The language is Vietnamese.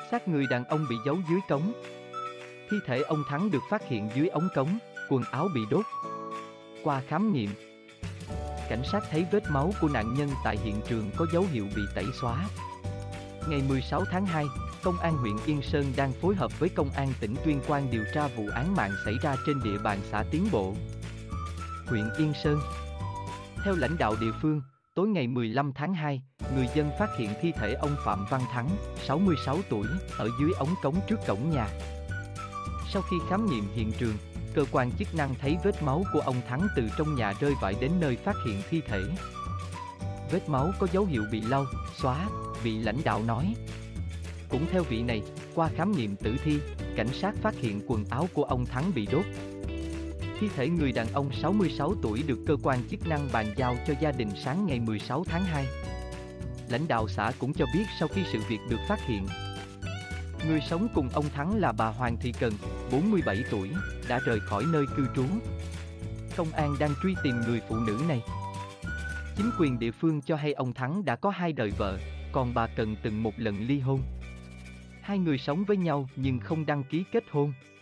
Xác người đàn ông bị giấu dưới cống. Thi thể ông Thắng được phát hiện dưới ống cống, quần áo bị đốt. Qua khám nghiệm, cảnh sát thấy vết máu của nạn nhân tại hiện trường có dấu hiệu bị tẩy xóa. Ngày 16 tháng 2, Công an huyện Yên Sơn đang phối hợp với Công an tỉnh Tuyên Quang điều tra vụ án mạng xảy ra trên địa bàn xã Tiến Bộ, huyện Yên Sơn. Theo lãnh đạo địa phương, tối ngày 15 tháng 2, người dân phát hiện thi thể ông Phạm Văn Thắng, 66 tuổi, ở dưới ống cống trước cổng nhà. Sau khi khám nghiệm hiện trường, cơ quan chức năng thấy vết máu của ông Thắng từ trong nhà rơi vãi đến nơi phát hiện thi thể. Vết máu có dấu hiệu bị lau, xóa, vị lãnh đạo nói. Cũng theo vị này, qua khám nghiệm tử thi, cảnh sát phát hiện quần áo của ông Thắng bị đốt. Thi thể người đàn ông 66 tuổi được cơ quan chức năng bàn giao cho gia đình sáng ngày 16 tháng 2. Lãnh đạo xã cũng cho biết sau khi sự việc được phát hiện, người sống cùng ông Thắng là bà Hoàng Thị Cần, 47 tuổi, đã rời khỏi nơi cư trú. Công an đang truy tìm người phụ nữ này. Chính quyền địa phương cho hay ông Thắng đã có 2 đời vợ, còn bà Cần từng một lần ly hôn. Hai người sống với nhau nhưng không đăng ký kết hôn.